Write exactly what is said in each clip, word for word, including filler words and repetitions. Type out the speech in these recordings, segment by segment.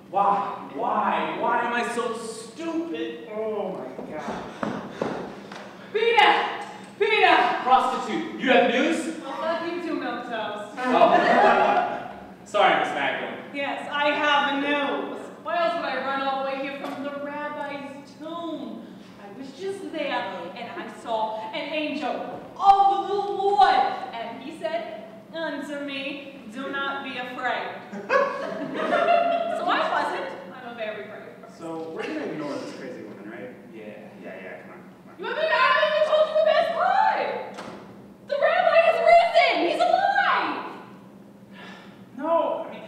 Why? Why? Why am I so stupid? Oh my God. Peter! Peter! Prostitute, you have news? Oh, fuck you too, Milk Toast. Oh. Sorry, Miss Magdalene. Yes, I have news. Why else would I run all the way here from the rabbi's tomb? I was just there, and I saw an angel of the Lord. And he said unto me, do not be afraid. So I wasn't. I'm a very brave person. So we're gonna ignore this crazy woman, right? Yeah, yeah, yeah, come on. You haven't, I haven't even told you the best part. The rabbi has risen. He's alive. No, I mean,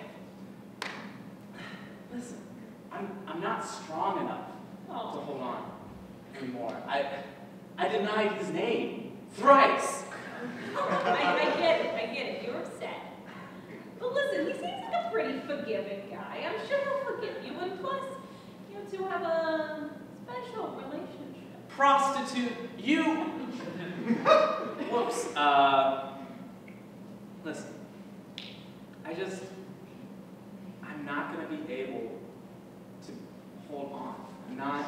listen, I'm, I'm not strong enough Oh. to hold on anymore. I, I denied his name thrice. I, I get it, I get it. You're upset. But listen, he seems like a pretty forgiving guy. I'm sure he'll forgive you. And plus, you two have a special relationship. Prostitute, you. Whoops. Uh, listen, I just, I'm not going to be able to hold on. I'm not.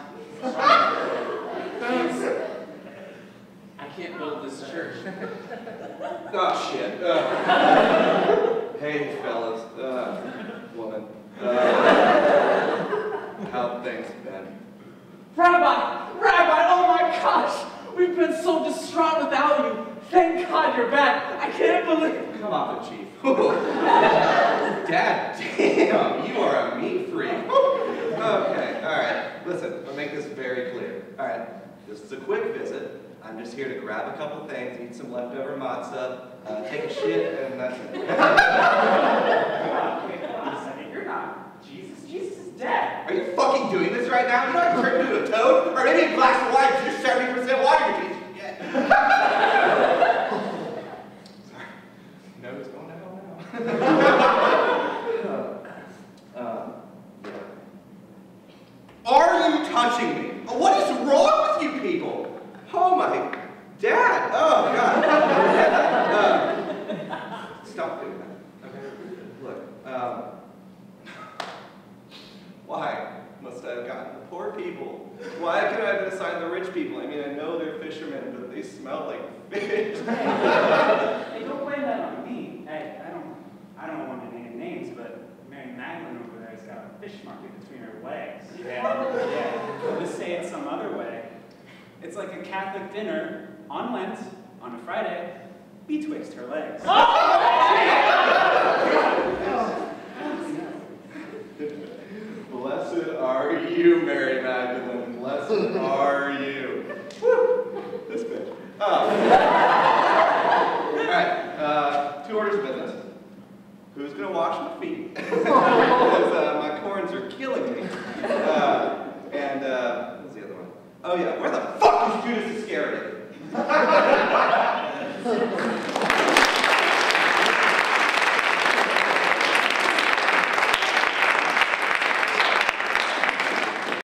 I can't build this church. Oh, shit. Uh, hey, fellas. Uh, woman. Uh, how things been? Rabbi! Rabbi! Oh my gosh! We've been so distraught without you. Thank God you're back. I can't believe. Come off it, Chief. Dad, damn, you are a meat freak. Okay, all right. Listen, I'll make this very clear. All right, this is a quick visit. I'm just here to grab a couple things, eat some leftover matzah, uh, take a shit, and that's it. Wait, hold on a second. You're not Jesus. Jesus is dead. Are you fucking doing this right now? You're not turning into a toad? Or maybe a glass of wine, you're seventy percent water, you piece of shit. Sorry. No's going to hell now. uh, yeah. Are you touching me? What is wrong with you people? Oh my dad! Oh god! uh, stop doing that. Okay. Look, um, why must I have gotten the poor people? Why could I have been assigned the rich people? I mean, I know they're fishermen, but they smell like fish. Hey, don't blame that on me. Hey, I don't, I don't want to name names, but Mary Magdalene over there has got a fish market between her legs. Yeah, yeah. To say it some other way. It's like a Catholic dinner on Lent, on a Friday, betwixt her legs. Blessed are you, Mary Magdalene. Blessed are you. Woo! This bitch. Oh. Alright, uh, two orders of business. Who's gonna wash my feet? Because uh, my corns are killing me. Uh, and, uh, what was the other one? Oh yeah, where the fuck is Judas Iscariot?